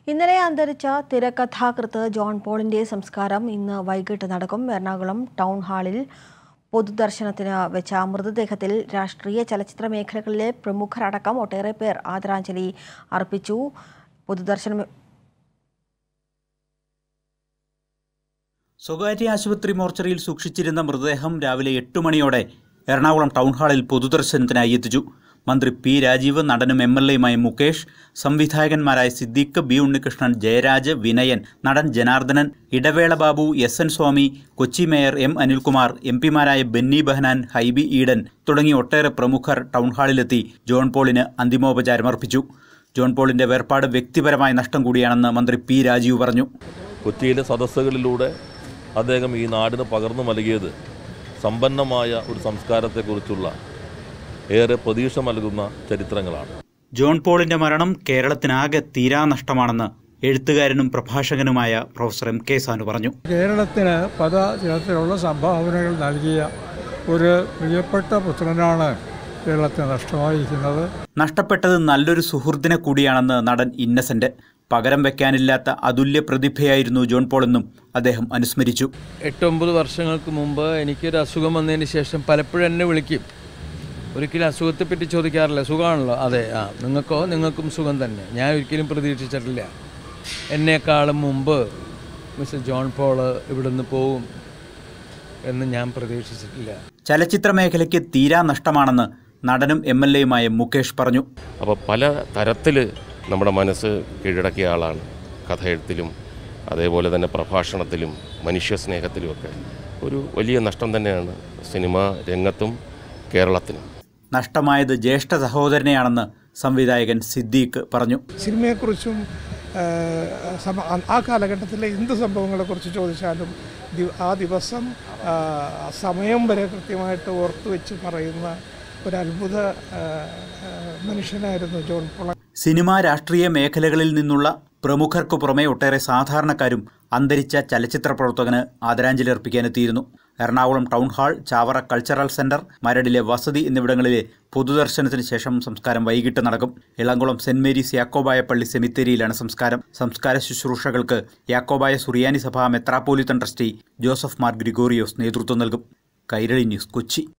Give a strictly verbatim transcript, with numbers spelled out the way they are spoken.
ഇന്നലെ അന്തരിച്ച തിരക്കഥാകൃത്ത് ജോൺ പോളിന്റെ സംസ്കാരം ഇന്ന് വൈകിട്ട് നടക്കും. എറണാകുളം ടൗൺ ഹാളിൽ പൊതുദർശനത്തിന് വെച്ച മൃതദേഹത്തിൽ രാഷ്ട്രീയ ചലച്ചിത്ര മേഖലകളിലെ പ്രമുഖരടക്കം ഒട്ടേറെ പേർ ആദരാഞ്ജലി അർപ്പിച്ചു. പൊതുദർശനം സ്വകാര്യ ആശുപത്രി മോർച്ചറിയിൽ സൂക്ഷിച്ചിരുന്ന മൃതദേഹം രാവിലെ എട്ട് മണിയോടെ എറണാകുളം ടൗൺ ഹാളിൽ പൊതുദർശനത്തിനായി എത്തിച്ചു. മന്ത്രി പി രാജീവ്, നടനും എം എൽ എയുമായ മുകേഷ്, സംവിധായകന്മാരായ സിദ്ദീഖ്, ബി ഉണ്ണികൃഷ്ണൻ, ജയരാജ്, വിനയൻ, നടൻ Janardhanan, Idavela Babu, S N Swamy, Kochi mayor M Anilkumar, M പിമാരായ ബെന്നി ബെഹനാൻ, ഹൈബി ഈഡൻ തുടങ്ങി ഒട്ടേറെ പ്രമുഖർ ടൗൺ ഹാളിലെത്തി ജോൺ പോളിന് അന്തിമോപചാരമർപ്പിച്ചു. ജോൺ പോളിന്റെ വേർപാട് വ്യക്തിപരമായ നഷ്ടം കൂടിയാണെന്ന് മന്ത്രി പി രാജീവ് പറഞ്ഞു. കൊച്ചിയിലെ സദസ്സുകളിലൂടെ അദ്ദേഹം ഈ നാടിന് പകർന്നു നൽകിയത് സമ്പന്നമായ ഒരു സംസ്കാരത്തെക്കുറിച്ചുള്ള ഏറെ പ്രതീക്ഷ നൽകുന്ന ചരിത്രങ്ങളാണ്. ജോൺ പോളിന്റെ മരണം കേരളത്തിനാകെ തീരാനഷ്ടമാണെന്ന് എഴുത്തുകാരനും പ്രഭാഷകനുമായ പ്രൊഫസർ എം കെ സാനു പറഞ്ഞു. കേരളത്തിന് പല തരത്തിലുള്ള സംഭാവനകൾ നൽകിയ ഒരു പ്രിയപ്പെട്ട പുത്രനാണ് കേരളത്തിന് നഷ്ടമായിരിക്കുന്നത്. നഷ്ടപ്പെട്ടത് നല്ലൊരു സുഹൃത്തിനെ കൂടിയാണെന്ന് നടൻ ഇന്നസെന്റ്. പകരം വെക്കാനില്ലാത്ത അതുല്യ പ്രതിഭയായിരുന്നു ജോൺ പോൾ എന്നും അദ്ദേഹം അനുസ്മരിച്ചു. എട്ടൊമ്പത് വർഷങ്ങൾക്ക് മുമ്പ് എനിക്കൊരു അസുഖം വന്നതിന് ശേഷം പലപ്പോഴും എന്നെ വിളിക്കും. ഒരിക്കലും അസുഖത്തെപ്പറ്റി ചോദിക്കാറില്ല, സുഖമാണല്ലോ, അതെ, ആ നിങ്ങൾക്കോ, നിങ്ങൾക്കും സുഖം തന്നെ. ഞാൻ ഒരിക്കലും പ്രതീക്ഷിച്ചിട്ടില്ല എന്നെക്കാളും മുമ്പ് മിസ്റ്റർ ജോൺ പോൾ ഇവിടുന്ന് പോകും എന്ന് ഞാൻ പ്രതീക്ഷിച്ചിട്ടില്ല. ചലച്ചിത്ര മേഖലയ്ക്ക് തീരാ നഷ്ടമാണെന്ന് നടനും എം എൽ എയുമായ മുകേഷ് പറഞ്ഞു. അപ്പോൾ പല തരത്തിൽ നമ്മുടെ മനസ്സ് കീഴടക്കിയ ആളാണ്. കഥ എഴുത്തിലും അതേപോലെ തന്നെ പ്രഭാഷണത്തിലും മനുഷ്യസ്നേഹത്തിലുമൊക്കെ ഒരു വലിയ നഷ്ടം തന്നെയാണ് സിനിമാ രംഗത്തും കേരളത്തിനും. നഷ്ടമായത് ജ്യേഷ്ഠ സഹോദരനെയാണെന്ന് സംവിധായകൻ സിദ്ദീഖ് പറഞ്ഞു. സിനിമയെക്കുറിച്ചും ആ കാലഘട്ടത്തിലെ എന്ത് സംഭവങ്ങളെക്കുറിച്ച് ചോദിച്ചാലും ആ ദിവസം സമയം വരെ കൃത്യമായിട്ട് ഓർത്തു വെച്ച് പറയുന്ന ഒരു അത്ഭുത മനുഷ്യനായിരുന്നു ജോൺ പോൾ. സിനിമ, രാഷ്ട്രീയ മേഖലകളിൽ നിന്നുള്ള പ്രമുഖർക്കു പുറമെ ഒട്ടേറെ സാധാരണക്കാരും അന്തരിച്ച ചലച്ചിത്ര പ്രവർത്തകന് ആദരാഞ്ജലി അർപ്പിക്കാനെത്തിയിരുന്നു. Ernakulam town hall, Chavara cultural centre, മരടിലെ വസതി എന്നിവിടങ്ങളിലെ പൊതുദർശനത്തിന് ശേഷം സംസ്കാരം വൈകിട്ട് നടക്കും. ഇളംകുളം സെന്റ് മേരീസ് യാക്കോബായ പള്ളി സെമിത്തേരിയിലാണ് സംസ്കാരം. സംസ്കാര ശുശ്രൂഷകൾക്ക് യാക്കോബായ സുറിയാനി സഭ മെത്രാപ്പോലിത്തൻ ട്രസ്റ്റി ജോസഫ് മാർ ഗ്രിഗോറിയോസ് നേതൃത്വം നൽകും. കൈരളി ന്യൂസ്, കൊച്ചി.